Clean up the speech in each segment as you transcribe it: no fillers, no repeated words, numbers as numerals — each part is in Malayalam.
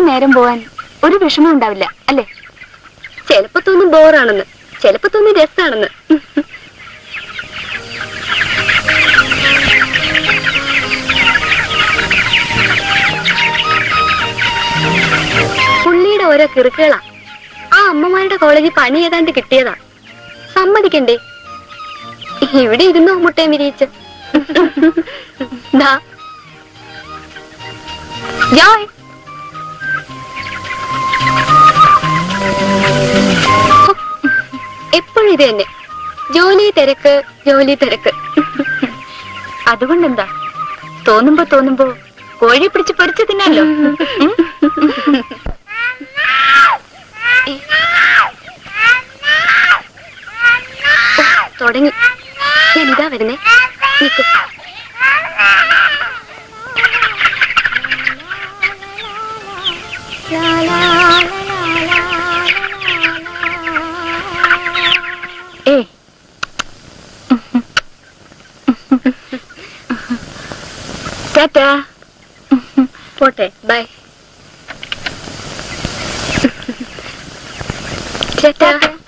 നേരം പോവാൻ ഒരു വിഷമം ഉണ്ടാവില്ല അല്ലേ? ചിലപ്പോ തോന്നും ബോറാണെന്ന്, ചിലപ്പോ തോന്നും രസാണെന്ന്. പുള്ളിയുടെ ഓരോ കിറുക്കുകളാ. ആ അമ്മമാരുടെ കോളേജിൽ പണി ഏതാണ്ട് കിട്ടിയതാ. സമ്മതിക്കണ്ടേ? ഇവിടെ ഇരുന്നോ മുട്ടയും വിരിയിച്ച്. എപ്പോഴും ഇത് തന്നെ, ജോലി തിരക്ക്, ജോലി തിരക്ക്. അതുകൊണ്ടെന്താ, തോന്നുമ്പോ കോഴി പിടിച്ച് പൊരിച്ച് തിന്നാലോ. തുടങ്ങി. ഞാനിതാ വരുന്നേ. നിക്ക്. ടാറ്റാ. പോട്ടെ, ബൈ. ടാറ്റാ.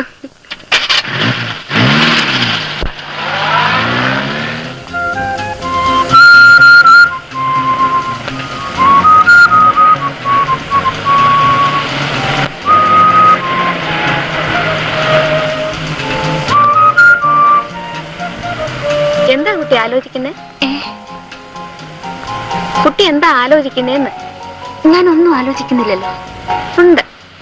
എന്താ കുട്ടി ആലോചിക്കുന്നേ? കുട്ടി എന്താ ആലോചിക്കുന്നേന്ന്? ഞാനൊന്നും ആലോചിക്കുന്നില്ലല്ലോ. ഉണ്ട്.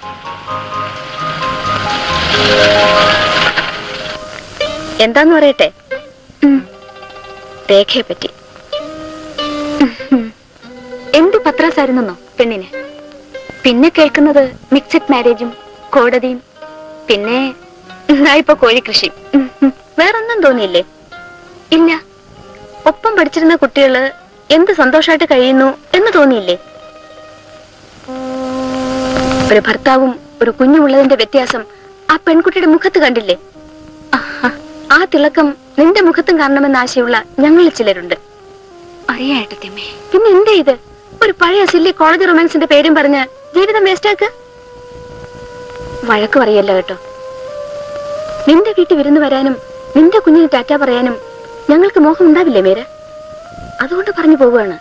എന്താന്ന് പറയട്ടെ? രേഖയെ പറ്റി. എന്ത് പത്രാസായിരുന്നോ പെണ്ണിന്? പിന്നെ കേൾക്കുന്നത് മിക്സഡ് മാരേജും കോടതിയും, പിന്നെ ഇപ്പൊ കോഴിക്കൃഷിയും. വേറൊന്നും തോന്നിയില്ലേ? ഇല്ല. ഒപ്പം പഠിച്ചിരുന്ന കുട്ടികള് എന്ത് സന്തോഷമായിട്ട് കഴിയുന്നു എന്ന് തോന്നിയില്ലേ? ഒരു ഭർത്താവും ഒരു കുഞ്ഞുമുള്ളതിന്റെ വ്യത്യാസം ആ പെൺകുട്ടിയുടെ മുഖത്ത് കണ്ടില്ലേ? ആ തിളക്കം നിന്റെ മുഖത്തും കാണണമെന്ന ആശയുള്ള ഞങ്ങളിൽ ചിലരുണ്ട്. അറിയാട്ടമ്മേ. പിന്നെ എന്താ ഇത്? ഒരു പഴയ സില്ലി കോളേജ് റൊമാൻസിന്റെ പേരും പറഞ്ഞ് ജീവിതം വേസ്റ്റാക്ക്. വഴക്ക് പറയല്ല കേട്ടോ. നിന്റെ വീട്ടിൽ വിരുന്ന് വരാനും നിന്റെ കുഞ്ഞിന് ടാറ്റ പറയാനും ഞങ്ങൾക്ക് മോഹം ഉണ്ടാവില്ലേ മേര? അതുകൊണ്ട് പറഞ്ഞു പോവുകയാണ്.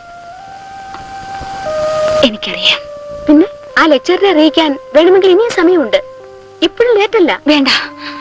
എനിക്കറിയാം. പിന്നെ ആ ലെക്ചറിനെ അറിയിക്കാൻ വേണമെങ്കിൽ ഇനിയും സമയമുണ്ട്. ഇപ്പോഴും ലേറ്റല്ല. വേണ്ട.